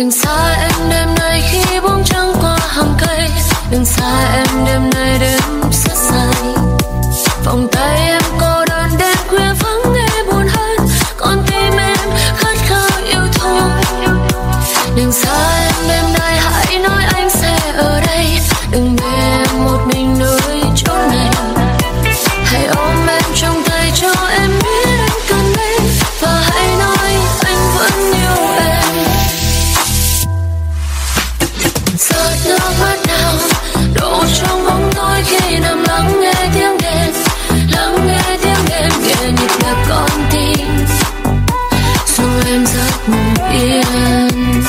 Đừng xa em đêm nay khi bóng trăng qua hàng cây. Đừng xa em đêm nay đêm rất dài. Vòng tay em cô đơn đến khuya vắng nghe buồn hơn. Con tim em khát khao yêu thương. Đừng xa em đêm nay hãy nói anh sẽ ở đây. Đừng để em một mình nơi chốn này. Hãy ôm em trong tay cho em biết anh cần em. Và hãy nói anh vẫn yêu em. Giọt nước mắt nào đổ trong bóng tối khi nằm lắng nghe tiếng đêm. Lắng nghe tiếng đêm nghe nhịp đập con tim. Dù em giấc ngủ yên.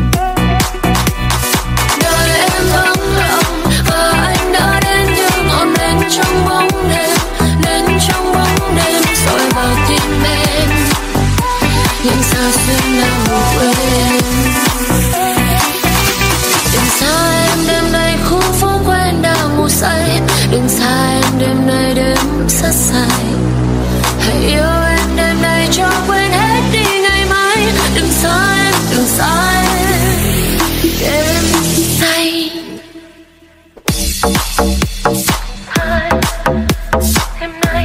Đời em vắng lặng và anh đã đến như ngọn nến trong bóng đêm. Nến trong bóng đêm rồi vào tim em. Nhưng sao xuyên nào quên. Đừng xa em đêm nay khu phố quen đang ngủ say. Đừng xa em đêm nay đêm rất dài. Hãy yêu em đêm nay cho quên hết đi ngày mai. Đừng xa em, đừng xa em đêm nay. Đêm nay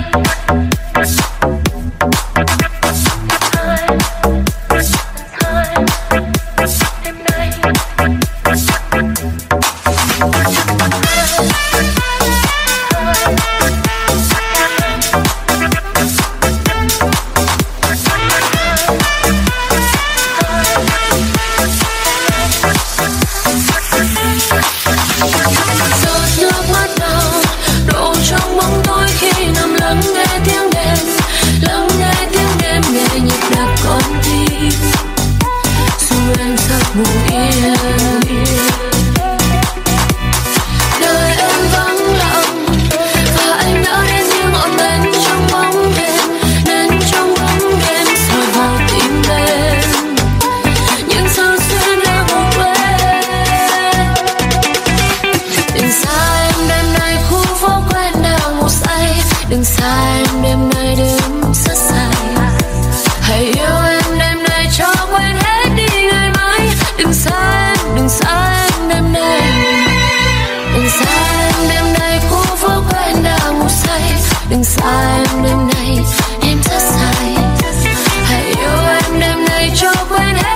đừng xa em đêm nay đêm rất dài. Hãy yêu em đêm nay cho quên hết đi ngày mai. Đừng xa em, đừng xa em đêm nay. Đừng xa em đêm nay khu phố quen đang ngủ say. Đừng xa em đêm nay em rất dài. Hãy yêu em đêm nay cho quên hết